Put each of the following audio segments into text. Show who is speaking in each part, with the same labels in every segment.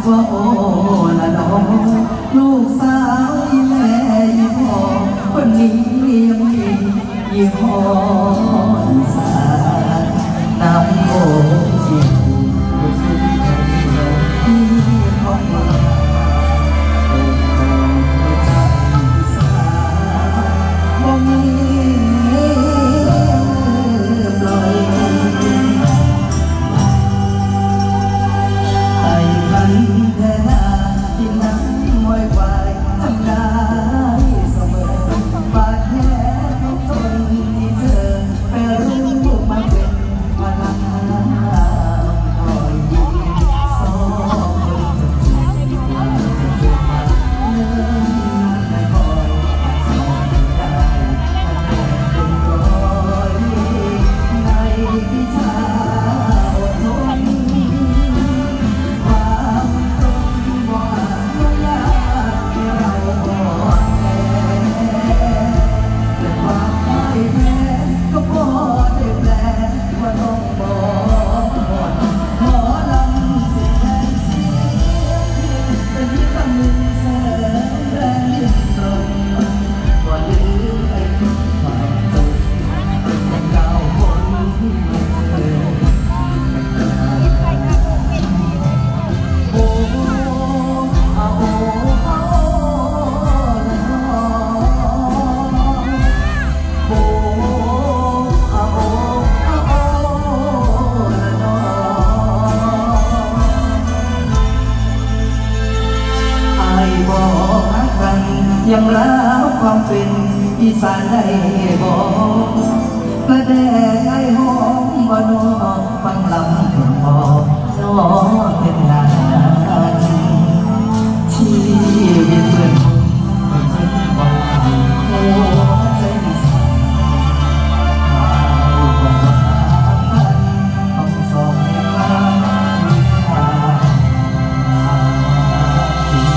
Speaker 1: ว่าโอ้ละน้องลูกสาวอีแม่อีพ่อคนนี้ยังมียี่ห้อสารน้ำโมจิตบุษบที่พ่อมาบ่มีปล่อยไอ้พันแท้นาที่นั่งมวยควายทำได้เสมอบาดแผลทุกทนที่เธอไปรู้มาเป็นพลังคอยยิ้มสองคนจะจีบว่าจะเจอมาเนิ่นไม่คอยสองได้เป็นร้อยในวิชาอดทนความตรงบ่อยากให้เราอ่อนแอแต่ความพ่ายแพ้ก็พอได้แปลว่าต้องบอกหมอลำเสียงแรงเสียงเป็นที่ตำลึงแสงแรงยิ่งตรงว่าลืมไอ้ความจนเป็นเก่าคนเดิมโอ้อาโอ้อาโอ้ละน้องโอ้อาโอ้อาโอ้ละน้องอายบอกรักกันยังรักความเป็นอีสานได้บอกกระแดงไอ้หอมบ่นอฟังลำถึงบอกน้องเป็นนานชีวิตเพื่อนคนเป็นว่าหัวใจสั่นข่าวบอกว่าต้องสองในครั้งวิชาจริ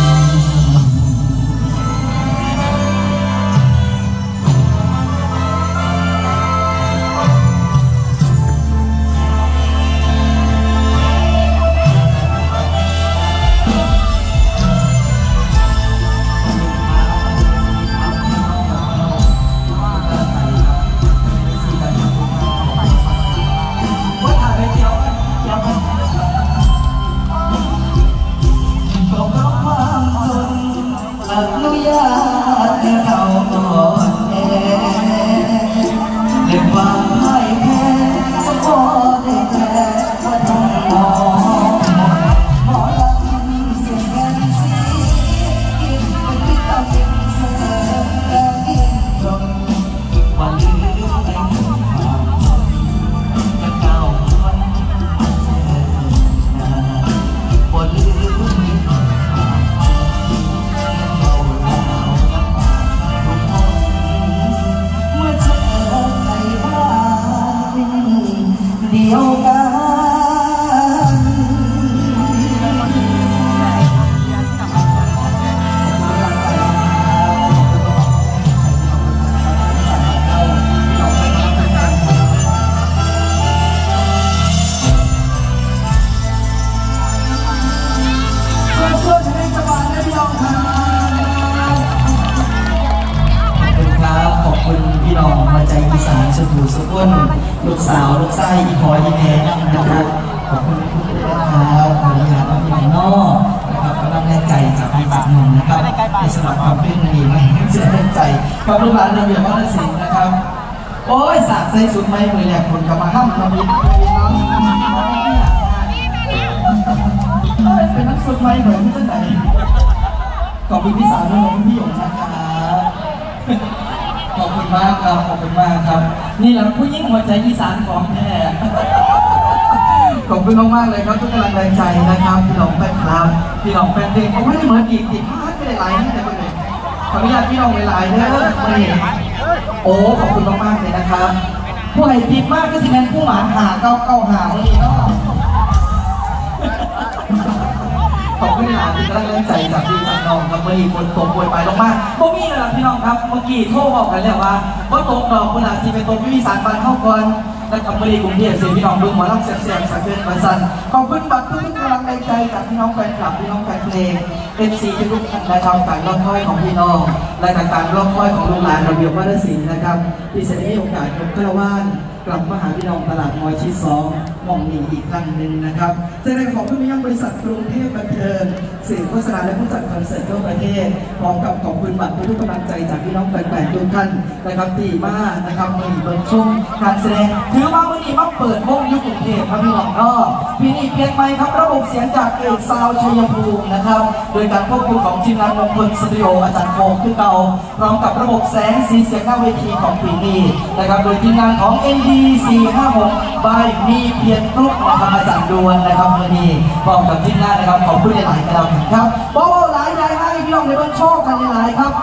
Speaker 1: ว่าถ่ายไปเดียวยังก็เพราะความจนอนุญาตให้เราอ่อนแอด้วยความพ่ายแพ้ก็พอได้แค่ว่าต้องมองหมอลำเสียงแรงเสียงเป็นที่ตำลึงเสมอแรงยิ่งตรงว่าลืมไอ้ความจนและเก่าคนเจอหน้าว่าลืมไอ้ความจนและเก่าแล้วทุกคนเมื่อเจอในบ้านเดียวกันส่วนจะเป็นจังหวะและพี่น้องครับขอบคุณพี่น้องมาใจอีสานสุขุสุขุนลูกสาวลูกไส้อีพออีแม่นะครับขอบคุณทุกท่านนะครับขออนุญาตพี่น้องนอกนะครับกำลังแรงใจจากพี่จากน้องนะครับในสำหรับความเป็นดีไม่เสียใจความรู้ร้านระเบียบวัฒนศิลป์นะครับโอ้ยสากใส่สุดไม่มือแหลกคนกำมาห้ามระเบียบเป็นนักสุดไม่เหมือนที่ตั้งใจขอบคุณพี่สาวด้วยขอบคุณพี่หยงนะครับขอบคุณมากครับขอบคุณมากครับนี่แหละผู้ยิ่งหัวใจอีสานของแท้ขอบคุณมากๆเลยครับทุกกำลังแรงใจนะครับพี่น้องแฟนคลับพี่น้องแฟนเพลงเขาไม่ได้เหมือนอีกพลาดไม่ได้หลายนี่แต่คนเองขออนุญาตพี่น้องหลายๆนะไม่เห็นโอ้ขอบคุณมากๆเลยนะครับผู้ให้ผิดมากก็สิแมนผู้หมานหาเก้าหาวันนี้เนาะขอบคุณหลายๆที่กำลังแรงใจจากพี่จากน้องครับวันนี้ฝนตกป่วยไปลงมาพวกนี้เลยพี่น้องครับเมื่อกี้โทรบอกกันแล้วว่าตกดอกคุณอาจจะเป็นตัวพี่สารฟันเข้าก่อนนะครับบริกรุงเทพเสียพี่น้องเบื้องหมอลำแซ่บๆสักเกินมาสั่นขอบคุณบัตรทุกกำลังใจจากพี่น้องแฟนคลับพี่น้องแฟนเพลงFC ทุกท่านนะครับการร้องค่อยของพี่น้องและการร้องค่อยของลูกหลานระเบียบวัฒนศิลป์นะครับที่จะได้โอกาสยกกระว่านกลับมาหาพี่น้องตลาดมอชิด2มองนีอีกครั้งหนึ่งนะครับจะได้ขอบคุณยังบริษัทกรุงเทพบันเทิงสื่อโฆษณาและผู้จัดคอนเสิร์ตทั่วประเทศพร้อมกับขอบคุณบัตรทุกกำลังใจจากพี่น้องแฟนๆทุกท่านนะครับที่มานะครับมีเปิดชมการแสดงถือว่าวันนี้มาเปิดวงยุคกรุงเทพครับพี่น้องก็พี่นี่เปลี่ยนไปครับระบบเสียงจากเอกซาวชัยภูมินะครับโดยการควบคุมของทีมงานมงคลสตูดิโออาจารย์โคงคือเก่าพร้อมกับระบบแสงสีเสียงหน้าเวทีของปีนี้นะครับโดยทีมงานของ ND456 บายมีเพียรกรุ๊ปนะครับอาจารย์ดวนนะครับวันนี้พร้อมกับทีมงานนะครับขอบคุณหลายๆกันแล้วครับบอกว่าหลายๆให้พี่น้องในบ้านโชคกันหลายๆครับ